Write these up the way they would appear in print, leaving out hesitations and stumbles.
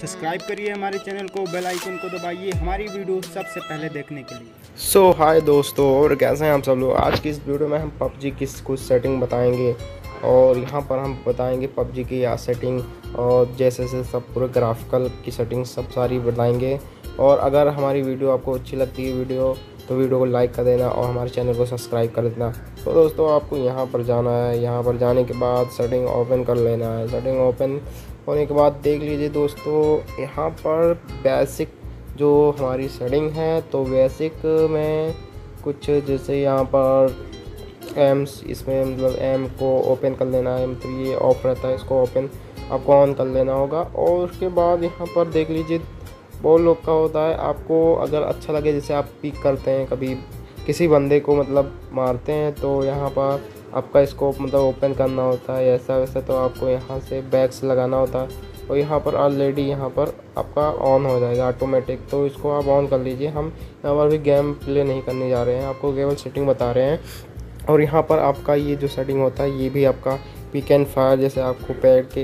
Subscribe करिए हमारे channel को, बेल आइकन को दबाइए हमारी वीडियो सबसे पहले देखने के लिए। सो हाय दोस्तों, और कैसे हैं आप सब लोग। आज की इस वीडियो में हम पबजी की कुछ सेटिंग बताएंगे और यहाँ पर हम बताएंगे पबजी की या सेटिंग और जैसे सब पूरे ग्राफिकल की सेटिंग सब सारी बताएंगे। और अगर हमारी वीडियो आपको अच्छी लगती है तो वीडियो को लाइक कर देना और हमारे चैनल को सब्सक्राइब कर देना। तो दोस्तों आपको यहाँ पर जाना है, यहाँ पर जाने के बाद सेटिंग ओपन कर लेना है। सेटिंग ओपन होने के बाद देख लीजिए दोस्तों, यहाँ पर बेसिक जो हमारी सेटिंग है तो बेसिक में कुछ जैसे यहाँ पर एम्स, इसमें मतलब एम को ओपन कर लेना है। तो ये ऑफ रहता है, इसको ओपन आपको ऑन कर लेना होगा। और उसके बाद यहाँ पर देख लीजिए बहुत लोग का होता है, आपको अगर अच्छा लगे जैसे आप पिक करते हैं कभी किसी बंदे को मतलब मारते हैं तो यहाँ पर आपका स्कोप मतलब ओपन करना होता है ऐसा वैसा, तो आपको यहाँ से बैक्स लगाना होता है और यहाँ पर ऑलरेडी यहाँ पर आपका ऑन हो जाएगा ऑटोमेटिक। तो इसको आप ऑन कर लीजिए। हम यहाँ पर भी गेम प्ले नहीं करने जा रहे हैं, आपको केवल सेटिंग बता रहे हैं। और यहाँ पर आपका ये जो सेटिंग होता है ये भी आपका पिक एंड फायर, जैसे आपको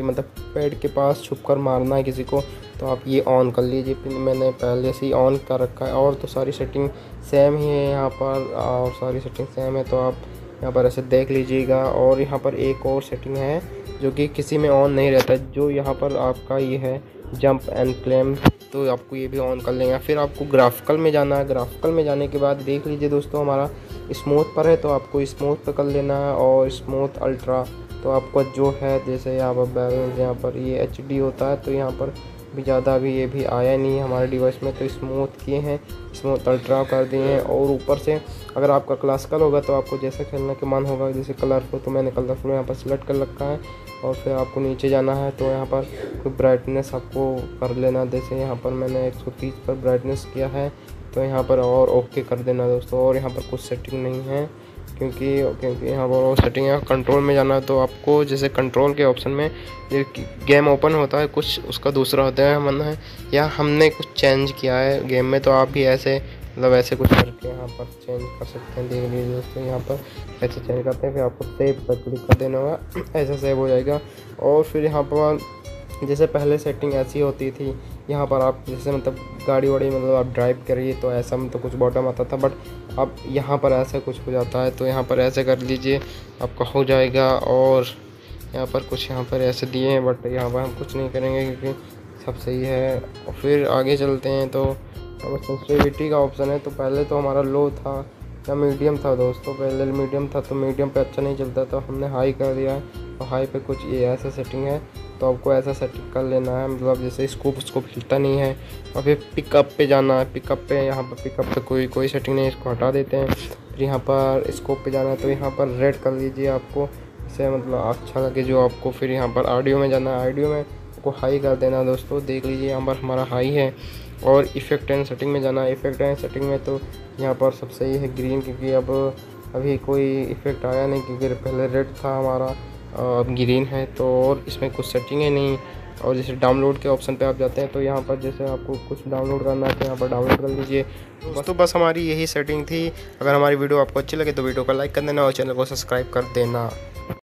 पैड के पास छुप कर मारना है किसी को तो आप ये ऑन कर लीजिए। मैंने पहले से ही ऑन कर रखा है और तो सारी सेटिंग सेम ही है यहाँ पर, और सारी सेटिंग सेम है तो आप यहाँ पर ऐसे देख लीजिएगा। और यहाँ पर एक और सेटिंग है जो कि किसी में ऑन नहीं रहता, जो यहाँ पर आपका ये है जंप एंड क्लेम, तो आपको ये भी ऑन कर लेंगे। फिर आपको ग्राफिकल में जाना है। ग्राफिकल में जाने के बाद देख लीजिए दोस्तों, हमारा स्मूथ पर है तो आपको स्मूथ पर कर लेना है और स्मूथ अल्ट्रा तो आपका जो है जैसे यहाँ पर बैलेंस यहाँ पर ये HD होता है तो यहाँ पर भी ज़्यादा अभी ये भी आया नहीं है हमारे डिवाइस में, तो स्मूथ किए हैं, स्मूथ अल्ट्रा कर दिए हैं। और ऊपर से अगर आपका क्लासिकल होगा तो आपको जैसे खेलने के मन होगा, जैसे कलरफुल तो मैंने कलरफुल यहाँ पर सिलेक्ट कर रखा है। और फिर आपको नीचे जाना है तो यहाँ पर कोई ब्राइटनेस आपको कर लेना, जैसे यहाँ पर मैंने 130 पर ब्राइटनेस किया है तो यहाँ पर और ओके कर देना दोस्तों। और यहाँ पर कुछ सेटिंग नहीं है क्योंकि यहाँ पर वो सेटिंग है। कंट्रोल में जाना है तो आपको जैसे कंट्रोल के ऑप्शन में गेम ओपन होता है कुछ उसका दूसरा होता है मन है, या हमने कुछ चेंज किया है गेम में तो आप भी ऐसे मतलब ऐसे कुछ करके यहाँ पर चेंज कर सकते हैं। देख लीजिए दोस्तों, यहाँ पर ऐसे चेंज करते हैं, फिर आपको सेव पर क्लिक कर देना होगा, ऐसा सेव हो जाएगा। और फिर यहाँ पर जैसे पहले सेटिंग ऐसी होती थी, यहाँ पर आप जैसे मतलब गाड़ी वाड़ी मतलब आप ड्राइव करिए तो ऐसा मतलब कुछ बॉटम आता था, बट अब यहाँ पर ऐसा कुछ हो जाता है तो यहाँ पर ऐसे कर लीजिए आपका हो जाएगा। और यहाँ पर कुछ यहाँ पर ऐसे दिए हैं बट यहाँ पर हम कुछ नहीं करेंगे क्योंकि सब सही है। और फिर आगे चलते हैं तो अब सेंसिटिविटी का ऑप्शन है, तो पहले तो हमारा लो था या मीडियम था दोस्तों, पहले मीडियम था तो मीडियम पे अच्छा नहीं चलता तो हमने हाई कर दिया है। तो हाई पे कुछ ये ऐसा सेटिंग है तो आपको ऐसा सेटिंग कर लेना है, मतलब जैसे स्कोप हिलता नहीं है। और फिर पिकअप पे जाना है। पिकअप पे यहाँ पर पिकअप पे कोई सेटिंग नहीं है, इसको हटा देते हैं। फिर यहाँ पर स्कोप पे जाना है तो यहाँ पर रेड कर लीजिए आपको इसे मतलब अच्छा लगे जो आपको। फिर यहाँ पर ऑडियो में जाना है, ऑडियो में आपको हाई कर देना दोस्तों। देख लीजिए यहाँ पर हमारा हाई है। और इफेक्ट एंड सेटिंग में जाना है। इफेक्ट एंड सेटिंग में तो यहाँ पर सब सही है ग्रीन, क्योंकि अब अभी कोई इफेक्ट आया नहीं क्योंकि पहले रेड था हमारा, अब ग्रीन है तो। और इसमें कुछ सेटिंग है नहीं। और जैसे डाउनलोड के ऑप्शन पे आप जाते हैं तो यहाँ पर जैसे आपको कुछ डाउनलोड करना है तो यहाँ पर डाउनलोड कर लीजिए दोस्तों। बस हमारी यही सेटिंग थी। अगर हमारी वीडियो आपको अच्छी लगे तो वीडियो को लाइक कर देना और चैनल को सब्सक्राइब कर देना।